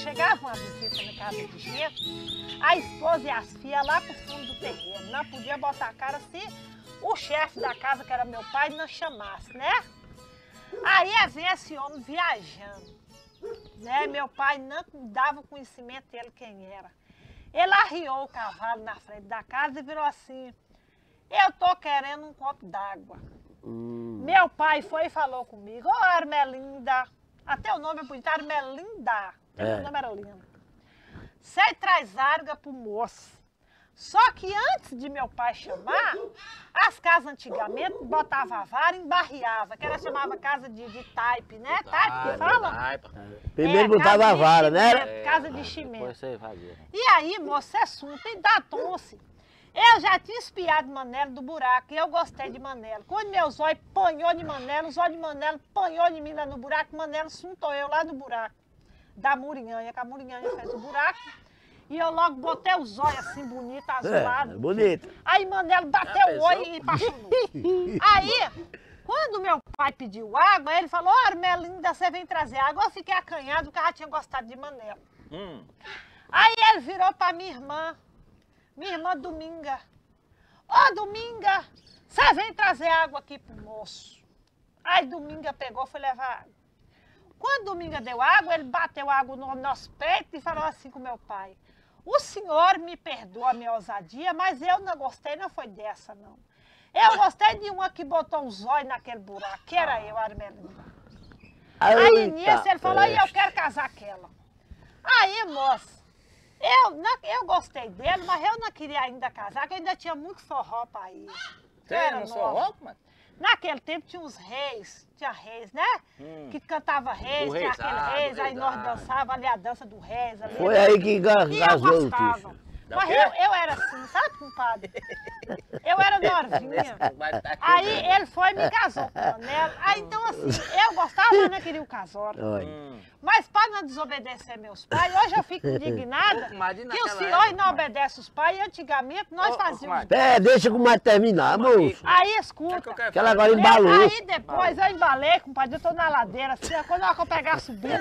chegava uma visita na casa de gente, a esposa e as filhas lá pro fundo do terreno. Não podia botar a cara se o chefe da casa, que era meu pai, não chamasse, né? Aí vem esse homem viajando, né? Meu pai não dava conhecimento dele quem era. Ele arriou o cavalo na frente da casa e virou assim: eu tô querendo um copo d'água. Meu pai foi e falou comigo: ô Armelinda, até o nome é bonito, Armelinda, meu nome era lindo. Você traz água pro moço. Só que antes de meu pai chamar, as casas antigamente botavam a vara e embarreava, que ela chamava casa de taipe, né? Taipe que fala? Primeiro botava a vara, né? Casa de chimento. Depois você fazia. E aí, moço, é sunta e dá tonce. Eu já tinha espiado Manelo do buraco e eu gostei de Manelo. Quando meu zóio panhou de Manelo, os olhos de Manelo panhou de mim lá no buraco, Manelo suntou eu lá no buraco da Murinhanha, que a Murinhanha fez o buraco. E eu logo botei os olhos assim, bonito, azulado. Bonito. Aí Manelo bateu o olho e apaixonou. Aí, quando meu pai pediu água, ele falou: ô Armelinda, você vem trazer água. Eu fiquei acanhado porque eu já tinha gostado de Manelo. Aí ele virou pra minha irmã Dominga: ô Dominga, você vem trazer água aqui pro moço. Aí Dominga pegou, foi levar água. Quando Dominga deu água, ele bateu água no nosso peito e falou assim com meu pai: o senhor me perdoa a minha ousadia, mas eu não gostei, não foi dessa, não. Eu gostei de uma que botou os olhos naquele buraco, que era eu, Armelinda. Aí nisso ele falou: e eu quero casar com ela. Aí, moça, eu gostei dele, mas eu não queria ainda casar, porque eu ainda tinha muito forró pra ir. Você era no forró, mano? Naquele tempo tinha uns reis, tinha reis, né? Que cantava reis, tinha aquele reis, aí nós dançávamos ali a dança do reis. Ali, Foi aí que e eu gasou o gostava. ticho. Mas eu era assim, sabe, compadre? Eu era novinha. Aí ele foi e me casou com o Manelo. Aí então assim, eu gostava, mas não queria o casório. Mas para não desobedecer meus pais, hoje eu fico indignada que os senhores não obedecem os pais. E antigamente nós fazíamos. Deixa como vai terminar, moço. Aí escuta. Que ela agora embalou. Aí depois eu embalei, compadre, eu tô na ladeira, assim, quando a hora que eu pegar subindo,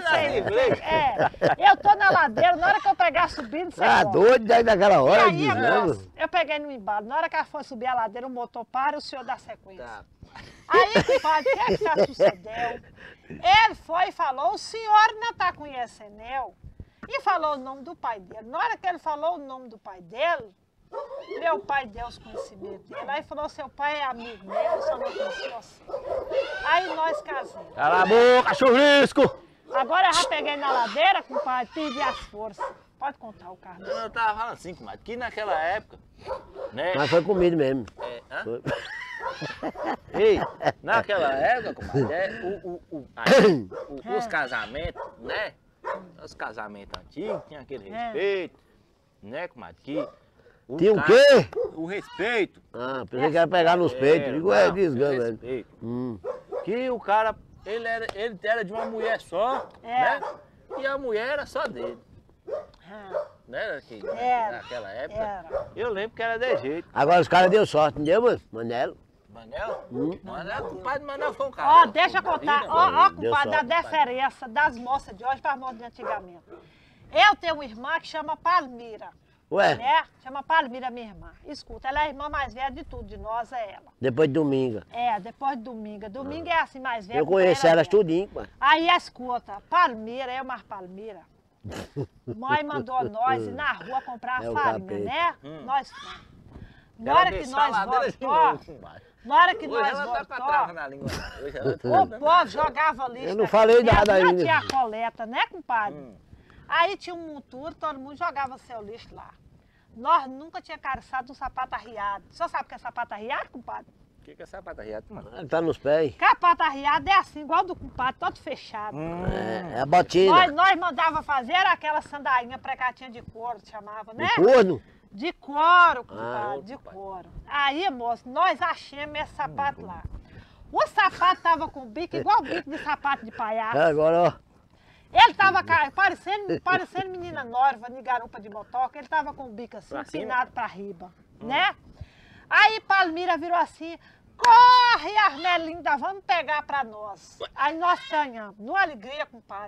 eu tô na ladeira, na hora que eu pegar subindo, você Ah, doido daí daquela hora. e aí, moço, eu peguei no embalo, na hora que ela foi subir a ladeira, o motor para, o senhor dá sequência. Aí, compadre, o que é que sucedeu? Ele foi e falou: o senhor não tá conhecendo eu? E falou o nome do pai dele. Na hora que ele falou o nome do pai dele, meu pai deu os conhecimentos dele. Aí falou: seu pai é amigo meu, eu só não conheci você. Aí nós casamos. Cala a boca, chuvisco! Agora eu já peguei na ladeira, compadre, perdi as forças. Pode contar o carro. Eu tava falando assim, comadre, que naquela época, né? Mas foi comido mesmo. Hã? Ei, naquela época, comadre, os casamentos, né? Os casamentos antigos tinham aquele respeito, né, comadre? Que tinha o quê? O respeito. Ah, pensei que ia pegar nos peitos. Digo, desgama, velho. Que o cara, ele era de uma mulher só, né? E a mulher era só dele. Não era que naquela época? Eu lembro que era de jeito. Agora os caras deu sorte, não deu, mano? Manelo? Manel? Manel, o pai do Manel foi um cara. Ó, deixa eu contar. Ó, compadre, a diferença das moças de hoje para as moças de antigamente. Eu tenho uma irmã que chama Palmira. Ué? Né? Chama Palmira, minha irmã. Escuta, ela é a irmã mais velha de tudo, de nós é ela. Depois de domingo. Depois de domingo. Domingo é assim mais velha. Eu conheci elas tudinho, mano. Aí escuta, Palmira, eu mais Palmira. Mãe mandou nós ir na rua comprar a farinha, né? Nós fomos. Na hora que nós voltamos, na hora que nós voltamos, o povo jogava lixo. Eu não falei nada ainda. Não tinha coleta, né, compadre? Aí tinha um monturo, todo mundo jogava seu lixo lá. Nós nunca tinha calçado um sapato arriado. Você sabe o que é sapato arriado, compadre? O que é sapato arriado, mano? Tá nos pés. Sapato arriado é assim, igual do compadre, todo fechado. É a botina. Nós mandava fazer aquela sandainha precatinha de couro, chamava, né? De corno? De couro, compadre, de couro. Aí, moço, nós achamos esse sapato lá. O sapato tava com bico igual bico de sapato de palhaço. Agora, ó. Ele tava parecendo menina noiva de garupa de motoca, ele tava com o bico assim, empinado pra riba, né? Aí Palmira virou assim: corre, Armelinda, vamos pegar pra nós. Aí nós ganhamos, numa alegria, compadre.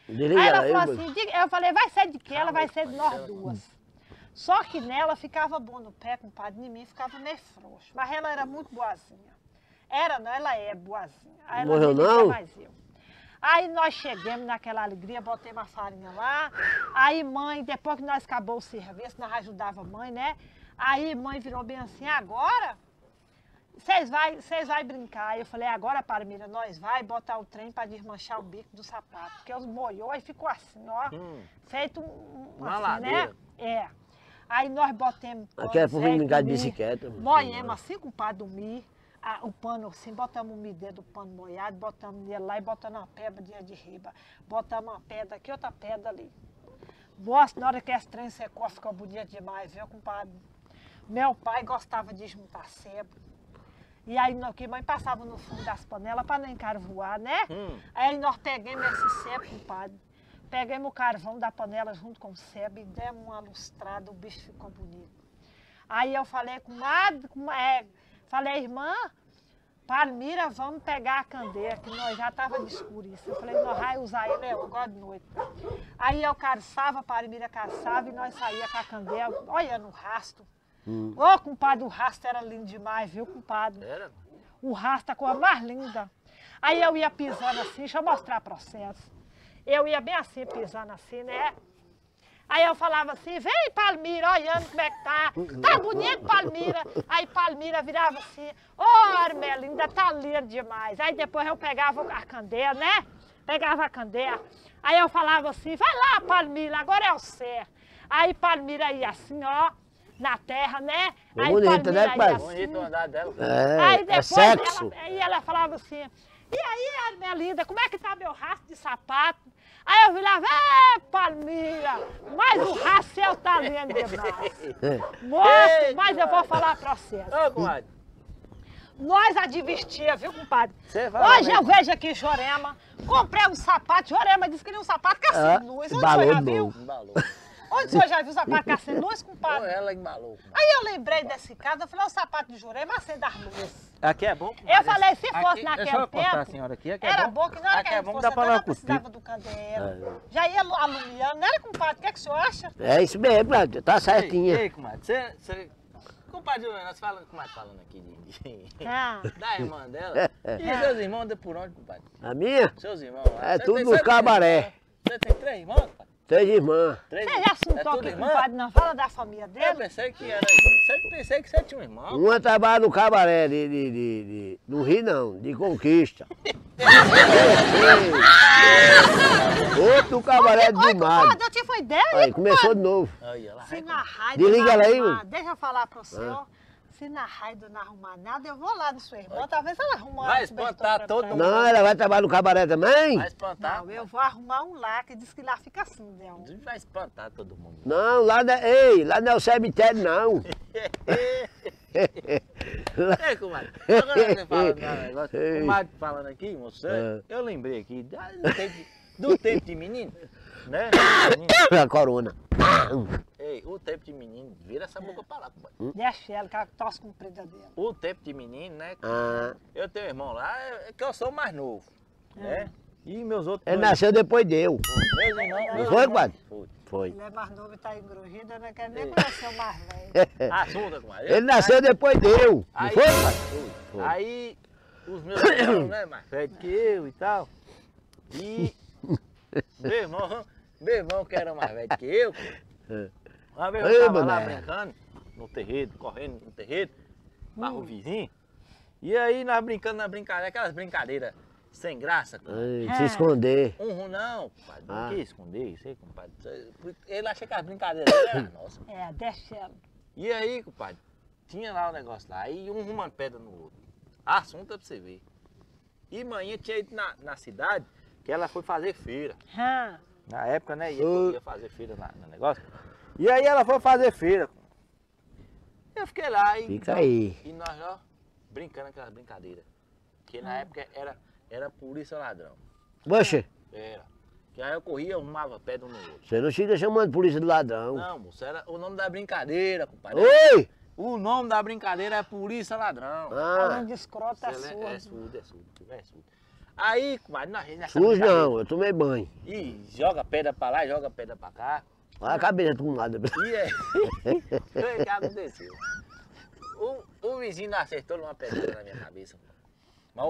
Desliga Aí ela aí, falou assim, eu falei, vai ser de quê? Ela vai ser de nós duas. Só que nela ficava bom no pé, compadre, em mim ficava meio frouxo. Mas ela era muito boazinha. Não, ela é boazinha. Aí ela morreu não? Mais eu. Aí nós chegamos naquela alegria, botei uma farinha lá. Aí mãe, depois que nós acabou o serviço, nós ajudava a mãe, né? Aí mãe virou bem assim, agora vocês vai brincar. Aí eu falei, agora, Palmira, nós vai botar o trem para desmanchar o bico do sapato. Porque os molhou e ficou assim, ó. Feito uma assim, ladeira. né? Aí nós botamos... Aqui é pra vir brincar de bicicleta. Moemos assim com o pá dormir. O pano assim, botamos o umidade do pano molhado, botamos ele lá e botamos uma pedra de riba. Botamos uma pedra aqui, outra pedra ali. Nossa, na hora que esse trem secou, ficou bonito demais, viu, compadre? Meu pai gostava de juntar sebo. E aí, que mãe passava no fundo das panelas para não encarvoar, né? Aí nós pegamos esse sebo, compadre. Pegamos o carvão da panela junto com o sebo e demos uma lustrada, o bicho ficou bonito. Aí eu falei, falei, irmã, Palmira, vamos pegar a candeia, que nós já estava de escurice. Eu falei, nós vamos usar ele agora de noite. Aí eu caçava, Palmira caçava e nós saía com a candeia, olha no rastro. Ô, compadre, o rastro era lindo demais, viu, compadre? Era? O rastro, a cor mais linda. Aí eu ia pisando assim, deixa eu mostrar o processo. Eu ia bem assim, pisando assim, né? Aí eu falava assim, vem Palmira, olhando como é que tá. Tá bonito, Palmira. Aí Palmira virava assim, ô Armelinda, tá linda demais. Aí depois eu pegava a candeia, né? Pegava a candeia. Aí eu falava assim, vai lá, Palmira, agora é o céu. Aí Palmira ia assim, ó, na terra, né? É aí bonita, né, pai? Assim. Bonito o andar dela. Aí depois sexo. ela falava assim, e aí, Armelinda, como é que tá meu rastro de sapato? Aí eu virava, Palmira, mas o rastro seu tá lindo demais. Moço, mas eu vou falar pra você. Ô, comadre. Nós advertia, viu, compadre? Hoje eu vejo aqui Jorema, comprei um sapato, Jorema disse que queria um sapato que é sem luz. Onde o senhor já viu? Embalou. Onde o senhor já viu o sapato que é sem luz, compadre? Pô, ela embalou. Aí eu lembrei desse caso, eu falei, o sapato de Jorema acende as luzes. Aqui é bom. Eu falei, se fosse aqui, naquele deixa eu contar, tempo, senhora, aqui era bom que na hora que a gente fosse entrar, não precisava do candeeiro. Já ia alumiando, não era, compadre? O que é que o senhor acha? É isso mesmo, tá certinha. Ei, comadre, você... Compadre, nós falando, comadre, falando aqui da irmã dela. E seus irmãos andam por onde, compadre? A minha? Seus irmãos lá. É tudo nos cabaré. Você tem 3 irmãos, compadre? 3 irmãs. Você já assuntou aqui, compadre, não fala da família Eu dele? pensei que era irmão. Pensei que você tinha um irmão. Uma trabalha no cabaré no Rio não, de Conquista. Outro no cabaré de Mar. Compadre, eu tive uma ideia, Aí, começou de novo. Olha lá. Se na raio Desliga ela aí, arrumar, deixa eu falar pro senhor. Se na raio não arrumar nada, eu vou lá no sua irmã, talvez ela arrume Vai espantar todo mundo. Não, ela vai trabalhar no cabaré também? Vai espantar. Não, eu vou arrumar um lá, que diz que lá fica assim, né? Vai espantar todo mundo. Não, lá não é o cemitério, não. Ei, comadre, agora você fala um negócio, comadre falando aqui, moço, eu lembrei aqui do tempo de menino, né? A corona. Ei, o tempo de menino, vira essa boca pra lá, comadre. Deixa ela, que ela tosse comprida dele. O tempo de menino, né? Eu tenho um irmão lá, que eu sou o mais novo, né? E meus outros... Ele nasceu depois de eu. Meus irmãos... Não foi, compadre? Foi. Ele é mais novo e tá engrugido, não quer nem conhecer o mais velho. Assunta, comadre. Ele nasceu depois de eu. Não Aí- foi, compadre? Foi. Aí, os meus irmãos, né, mais velhos que eu e tal, e meu irmão que era mais velho que eu, uma vez eu tava lá brincando, no terreiro, correndo no terreiro, para o vizinho, e aí nós brincando na brincadeira, aquelas brincadeiras sem graça, Ai, se esconder. não, compadre, não quis esconder isso aí, compadre, ele achou que as brincadeiras dele eram nossas. Deixa ela. E aí, compadre, tinha lá o negócio lá, e um rumando pedra no outro. Assunto é pra você ver. E manhã tinha ido na cidade, que ela foi fazer feira. Na época, né, ia fazer feira no negócio. E aí ela foi fazer feira. Eu fiquei lá Fica aí. E nós ó, brincando aquelas brincadeiras. Que na época era polícia ladrão. Poxa, Era. Que aí eu corria, arrumava pedra um no outro. você não fica chamando polícia de ladrão. Não, moço, era o nome da brincadeira, compadre. Oi! O nome da brincadeira é polícia ladrão. Falando de escrota é É surdo. surdo. Aí, comadre, nessa Sujo não, eu tomei banho. E joga pedra pra lá, joga pedra pra cá. Olha a cabeça tomada. E aí, o que aconteceu? O vizinho acertou numa pedra na minha cabeça. Mas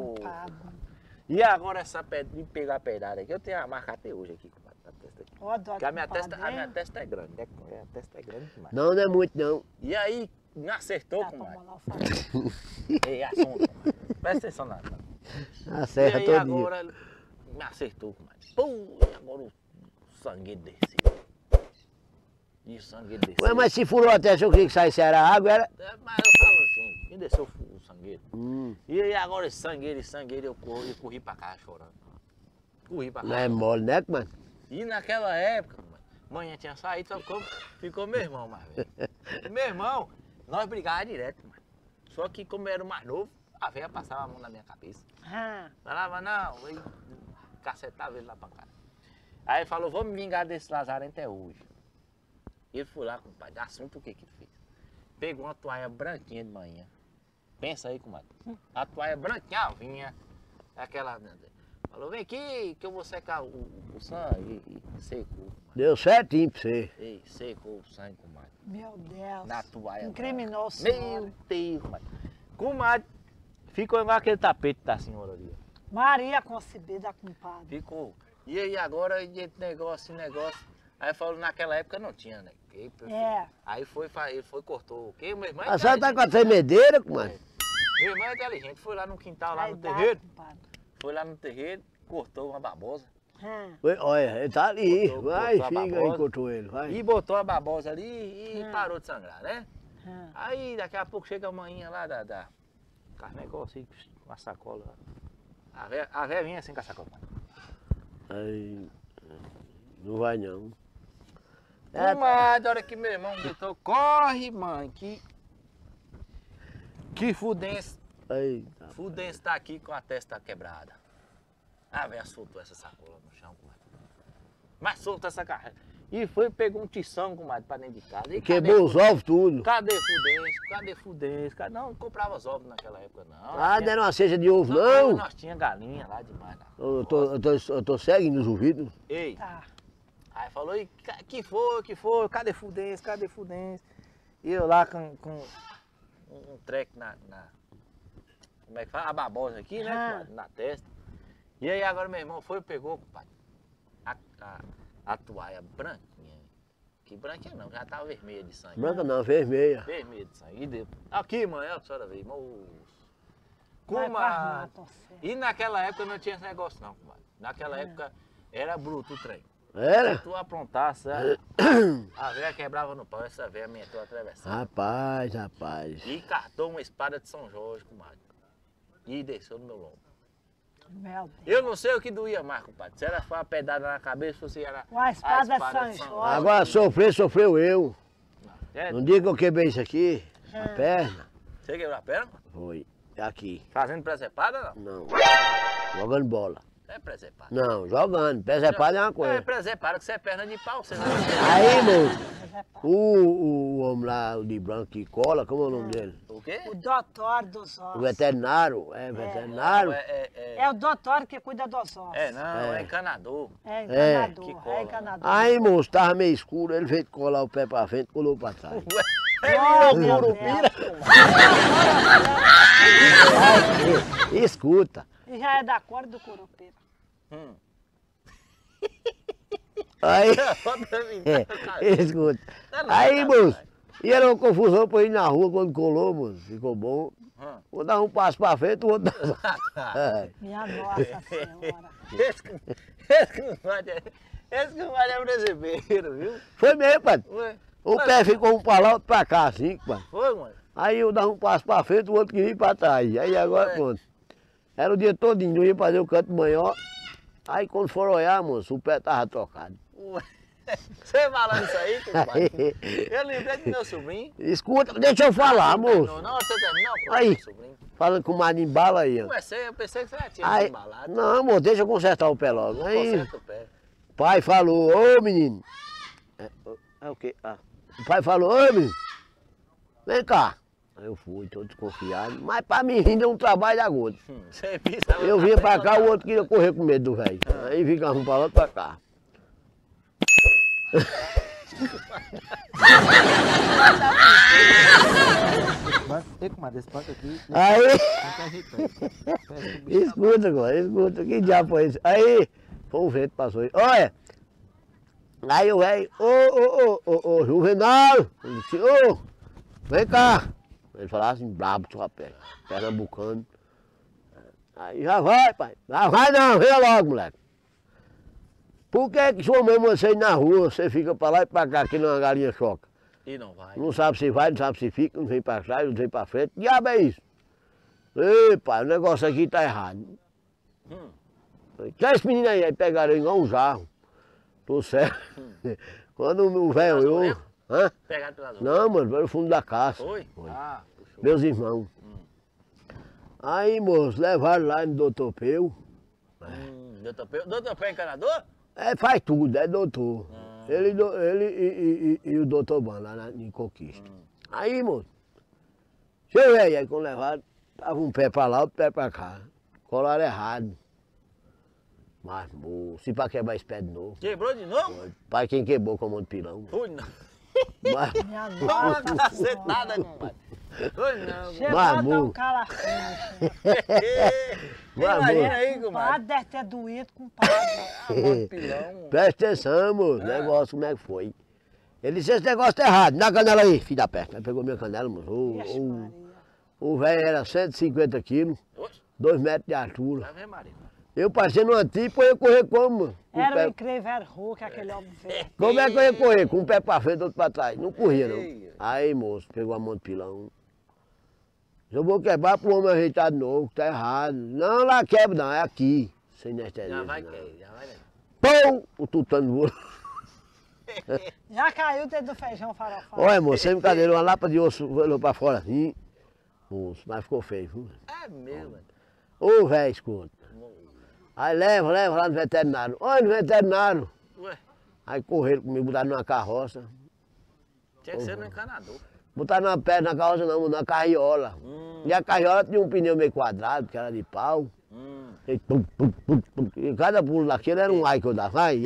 e agora essa pedra, de pegar a pedrada aqui, eu tenho a marca até hoje aqui, compadre, na testa aqui. Porque a minha testa é grande, né? A testa é grande demais. Não, não é muito não. E aí, me acertou, comadre. Ei, assunto, comadre. Presta atenção na. Acerta todo dia. E aí agora, me acertou, comadre. Pum, e agora o sangue desceu. E o sangue desceu. Ué, mas se furou a testa, eu queria que saísse era água, era... Mas eu falo assim, me desceu o sangueiro. E aí agora esse sangueiro, eu corri pra cá chorando. Corri pra cá. Não é mole, né, mano? E naquela época, manhã tinha saído, só ficou meu irmão mais velho. Meu irmão, nós brigávamos direto, mano. Só que como eu era o mais novo, a velha passava a mão na minha cabeça. Falava, não, aí cacetava ele lá pra cá. Aí ele falou, vou me vingar desse lazarento até hoje. Ele foi lá, compadre, assunto o que que ele fez? Pegou uma toalha branquinha de manhã. Pensa aí, comadre. A toalha branquinha, vinha, aquela... Falou, vem aqui que eu vou secar o sangue. E secou. Deu certinho pra você. Ei, secou o sangue, comadre. Meu Deus. Na toalha. Incriminou o senhor. Meu Deus, comadre. Comadre, ficou igual aquele tapete da senhora ali. Maria concebida, compadre. Ficou. E aí agora, negócio. Aí falou, naquela época não tinha, né? Aí ele foi, cortou. O quê? Meu irmão A senhora tá com a tremedeira, comadre? Meu irmão é inteligente, foi lá no quintal, lá no terreiro. Foi lá no terreiro, cortou uma babosa. Olha, ele tá ali. Vai, fica aí, cortou ele, vai. E botou a babosa ali e parou de sangrar, né? Aí daqui a pouco chega a manhinha lá com as negócios assim, com a sacola. A véia vinha assim com a sacola. Aí, não vai não. Comadre, a hora que meu irmão gritou, corre, mãe, que Fudense. Fudense tá aqui com a testa quebrada. A velha soltou essa sacola no chão, comadre. Mas soltou essa carreira. E foi, pegou um tição, comadre, pra dentro de casa. E quebrou os ovos tudo. Cadê Fudense? Não comprava os ovos naquela época, não. Ah, deram uma ceja de ovo, não? Nós tinha galinha lá demais. Eu tô cego nos ouvidos. Ei. Aí falou, e que foi? Cadê Fudense? E eu lá com um treco como é que fala? A babosa aqui, né? Na testa. E aí agora meu irmão foi e pegou, compadre, a toalha branquinha. Que branquinha não, já tava vermelha de sangue. Branca não, vermelha. Vermelha de sangue. E deu. Aqui, mãe, a senhora veio, moço. Comadre. E naquela época não tinha esse negócio não, comadre. Naquela época era bruto o trem. Era? Se tu aprontasse, a velha quebrava no pau, essa velha mentou atravessando. Rapaz. E cartou uma espada de São Jorge, comadre. E desceu no meu lombo. Meu Deus. Eu não sei o que doía mais, compadre. Se era uma pedrada na cabeça ou se era a espada de São Jorge. Agora sofreu eu. Não diga que eu quebrei isso aqui, a perna. Você quebrou a perna? Foi, aqui. Fazendo presepada, não? Não, jogando bola. É presepada. Não, jogando. Presepada é uma coisa. É presepada, que você é perna de pau. Você não Aí, moço, o homem lá, o de branco que cola, como é o nome dele? O quê? O doutor dos ossos. O veterinário, veterinário. É o doutor que cuida dos ossos. É encanador. É encanador, que cola, encanador. Aí, moço, tava meio escuro, ele veio colar o pé pra frente, colou pra trás. Ele virou curupira. Escuta. E já é da cor do curupira. Aí, escuta. Aí, moço, e era uma confusão pra ir na rua quando colou, moço. Ficou bom. Vou dar um passo pra frente, o outro dá. Minha Nossa Senhora. Esse comadre é brasileiro, viu? Foi mesmo, pai. O pé ficou um pra lá, outro pra cá, assim, pai. Foi, mano? Aí eu dava um passo pra frente, o outro queria ir pra trás. Aí agora, pronto. Era o dia todinho, não ia fazer o canto maior. Aí quando foram olhar, moço, o pé tava trocado. Você falando isso aí, compadre? Eu lembrei do meu sobrinho. Escuta, deixa eu falar, moço. Não, você terminou com aí, meu sobrinho. Fala com o mar de embala aí, ó. Eu pensei que você já tinha embalado. Não, moço, deixa eu consertar o pé logo. Aí, conserta o pé. Pai falou, ô menino. É o quê? O pai falou, ô menino, vem cá. Aí eu fui, todo desconfiado. Mas pra mim ainda é um trabalho da gota. Você pisa, Eu vinha pra cá, o outro queria correr com medo do velho. Aí ficava um pra lá, outro pra cá. Ei, comadre, esse banco aqui. Aí. Escuta agora, escuta. Que diabo foi isso? Aí, foi um vento passou aí. Olha! Aí o velho, ô, Juvenal! Ele disse, ô, vem cá! Ele falava assim, brabo, seu rapé, pernambucano. Aí já vai, pai. Já vai não, venha logo, moleque. Por que que sua mãe manda você ir na rua, você fica pra lá e pra cá, que não é uma galinha choca? E não vai. Não sabe se vai, não sabe se fica, não vem pra trás, não vem pra frente. Que diabo é isso? Ei, pai, o negócio aqui tá errado. Traz esse menino aí, aí pegaram igual um jarro. Tô certo. Quando o velho eu... Hã? Pegaram pelas outras. Não, mano, pelo fundo da casa. Foi? Foi. Ah, puxou. Meus irmãos. Aí, moço, levaram lá no doutor Peu. Doutor Peu é encanador? É, faz tudo, é doutor. Ele e o doutor Ban lá em Conquista. Aí, moço, você vê aí quando levaram, tava um pé pra lá, outro pé pra cá. Colaram errado. Mas, moço, e pra quebrar esse pé de novo? Quebrou de novo? Pai, quem quebrou com a mão de pilão. Fui não. Mas, Toma uma cacetada, compadre. Foi não. Chegou a dar um calafrio. Imagina aí, O compadre. padre deve ter doído com o padre. Pilão. presta atenção, moço, negócio como é que foi. Ele disse, esse negócio tá errado, dá a canela aí, filho da peste. Aí pegou minha canela, moço. Vixe, Maria. O velho era 150 quilos, Oxe, 2 metros de altura. lá vem Maria. Eu parecendo uma tipa, eu ia correr como, mano? Com o Era pé- um incrível, era Hulk, aquele homem velho. Como é que eu ia correr? Com um pé pra frente, outro pra trás. Não corria, não. Ei. Aí, moço, pegou a mão de pilão. Eu vou quebrar pro homem ajeitar de novo, que tá errado. Não, lá quebra não, é aqui. Sem anestesia. Já vai não. cair, já vai. Pum! O tutano voou. Já caiu dentro do feijão farofado. Olha, moço, sem brincadeira, uma lapa de osso olhou pra fora assim. Moço, mas ficou feio, viu? É mesmo. Ô, velho, escuta. Aí leva lá no veterinário. Olha, no veterinário. Ué, Aí correram comigo, botaram numa carroça. tinha que ser no encanador. Botaram na perna na carroça não, na carriola. E a carriola tinha um pneu meio quadrado, que era de pau. E, e cada pulo daquele era um ai que eu dava. Ai.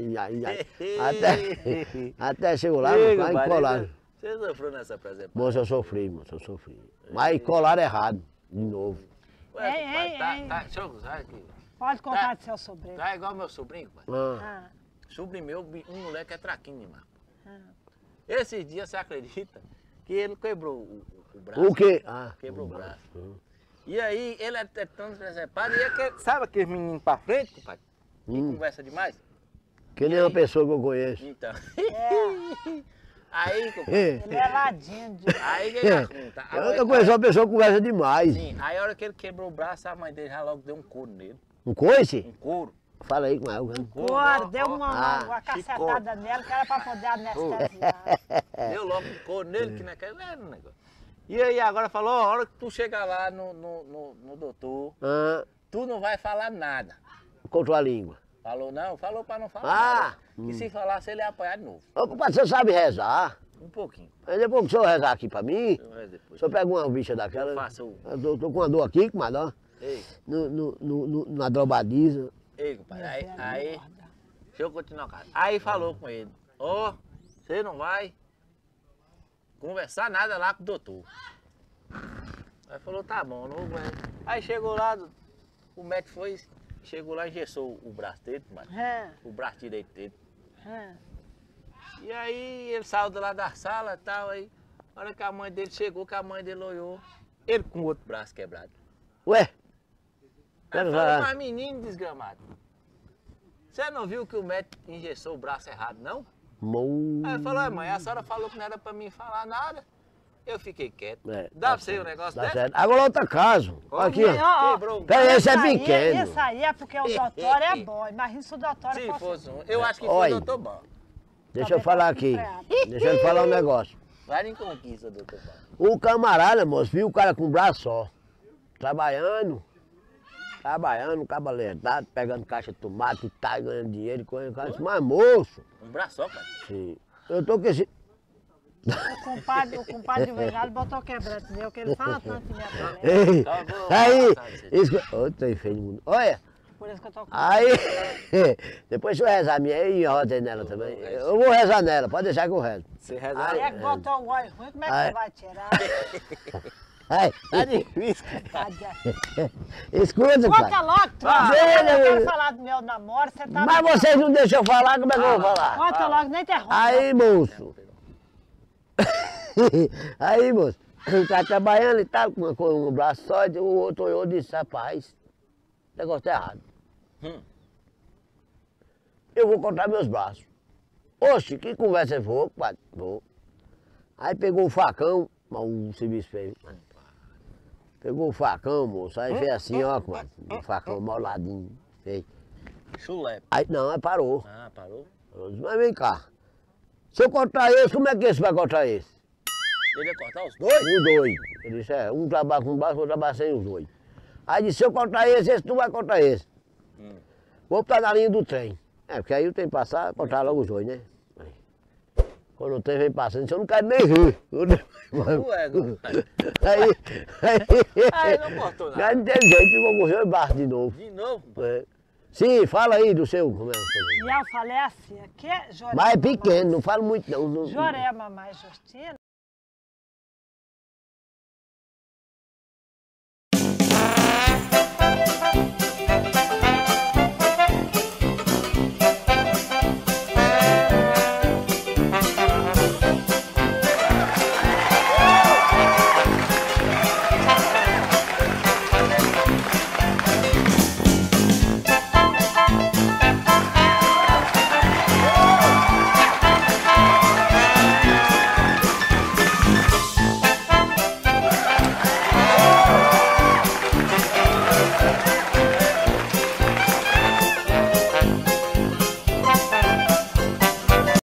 Até chegou lá, Ei, aí compadre, colaram. Você sofreu nessa presepada? Moço, eu sofri, moço, eu sofri. Mas colaram errado, de novo. Ué, Ei, compadre, ei, tá, ei. tá, deixa eu usar aqui. Pode contar do seu sobrinho. Tá igual meu sobrinho, compadre. Ah, Ah, Sobrinho meu, um moleque é traquinho demais. Esses dias, você acredita que ele quebrou o braço? o quê? Ah, Quebrou o braço. E aí, ele é tão preservado, e é que, sabe aquele menino pra frente, compadre? Que conversa demais? Que nem uma pessoa que eu conheço. Então. é, Aí, compadre, ele é ladinho de... aí que ele conta. Eu conheço uma pessoa que conversa demais. Sim, aí a hora que ele quebrou o braço, a mãe dele já logo deu um couro nele. Um coice? Um couro. Fala aí com ela. Agora, deu uma Ah, cacetada nela que era pra poder anestesiar. Deu logo um couro nele, que naquele era um negócio. E aí agora falou, ó, a hora que tu chegar lá no doutor, Ah, tu não vai falar nada. contra a língua. Falou não? Falou pra não falar Ah, nada. E se falasse, ele ia apanhar de novo. Ô, compadre, você sabe rezar? Um pouquinho. Aí depois que o senhor rezar aqui pra mim, Eu rezo depois. o senhor pega uma bicha daquela. Eu faço o- Eu tô com uma dor aqui, comadre, ó. Ei, Na drobadiza. ei, compadre. Aí, deixa eu continuar o caso. Aí falou com ele, ó, você não vai conversar nada lá com o doutor. Aí falou, tá bom, não vou. Aí chegou lá, o médico foi, chegou lá e engessou o braço dele, mano, o braço direito dele. E aí ele saiu de lá da sala e tal, aí, na hora que a mãe dele chegou, que a mãe dele olhou, ele com o outro braço quebrado. Ué? Aí Quero falou, falar. mas menino desgramado, você não viu que o médico engessou o braço errado, não? Aí ele falou, mãe, a senhora falou que não era pra mim falar nada. Eu fiquei quieto. É, Dá tá pra você o negócio Tá desse? certo. Agora outro caso. Olha aqui, ó. Quebrou o Pera aí, esse é Isso aí- pequeno. Isso aí é porque o doutor é bom. Imagina se o doutor Se fosse... fosse um. Eu acho que Olha. foi o doutor Bom. Deixa eu falar aqui. Deixa eu falar um negócio. Vai em conquista, doutor Bom. O camarada, moço, viu o cara com o braço só. Trabalhando, cabaletado, pegando caixa de tomate, tá ganhando dinheiro, coisa. O cara disse, mas moço, Um braço só, pai. sim, eu tô com esse... O compadre de Vengalho botou quebrante, entendeu? Que ele fala tanto em minha mulher. Ei, aí, trem feio do mundo. Olha, Por isso que eu tô com... aí, depois se eu rezar a minha, eu enrotei nela também. Eu vou rezar nela, pode deixar que eu rezo. Você reza Aí é que botou o óleo ruim, como é que você vai tirar? Aí, Tá difícil. escuta, Conta pai. logo, Troço. Eu quero falar do meu namoro, você tá... Mas vocês não deixam eu falar, como é que eu vou falar? Conta logo, nem interrompe. Aí, moço. Aí, moço, ele tá trabalhando e tal, com um braço só, o outro olhou e disse, rapaz, o negócio tá errado. Eu vou cortar meus braços. Oxe, que conversa foi, compadre? Vou. Aí pegou o facão, o serviço feio. Pegou o facão, moço, aí fez assim, ó, compadre, o facão moladinho, feio. Chulé. Aí não, aí parou. Ah, parou? Eu disse, mas vem cá, se eu cortar esse, como é que esse vai cortar esse? Ele ia cortar os dois? Os dois. Ele disse, um trabalha com braço, outro trabalha sem os dois. Aí disse, se eu cortar esse tu vai cortar esse. Vou botar na linha do trem. Porque aí o trem passar, cortar logo os dois, né? Aí. Quando o trem vem passando, eu não quero nem rir. Aí não cortou nada. Aí não tem jeito, ficou com os dois braços de novo. De novo? É. Sim, fala aí do seu, como é o seu? E eu falei assim, aqui é Joré. Mas é pequeno, não falo muito não. Joré, mamãe Justina.